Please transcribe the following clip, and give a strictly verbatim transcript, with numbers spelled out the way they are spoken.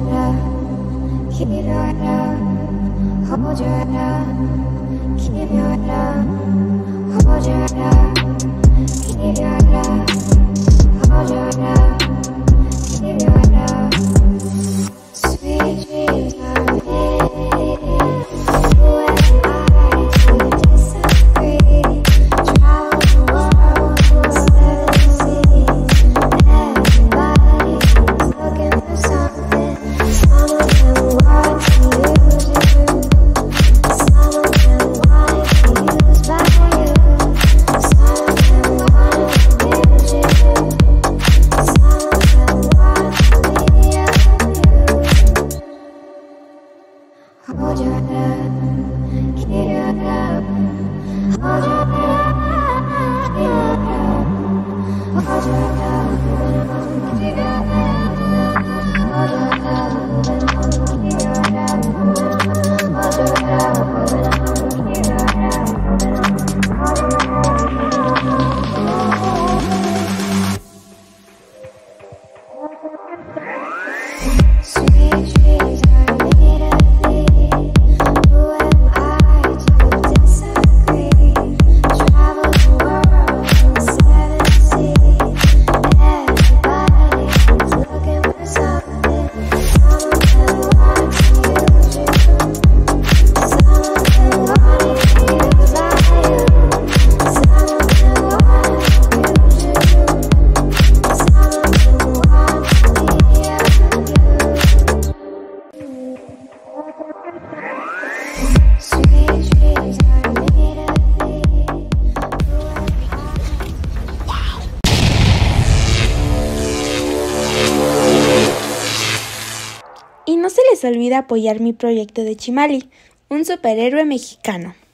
love, keep your love, hold your love, keep your love, hold your love, keep your love, hold your love, keep your love. Sweet dreams are made. Who am I to disagree? Travel the world, seven seas. Everybody's looking for something. Some of them want to use you. Some of them want to be used by you. Some of them want to use you. Some of them want to be of you. Hold your love, keep your love. Hold your love, keep your love. Hold your love, keep your love. Hold your love, keep your love. Hold your love, keep your love. Sweet dreams are made of me. Who am I to disagree? Travel the world, seven seas. Everybody's looking for something. Some of them want to use you. Some of them want to be used by you. Some of them want to use you. Some of them want to be of you. Sweet dreams are made of me. Who am I? Y no se les olvide apoyar mi proyecto de Chimali, un superhéroe mexicano.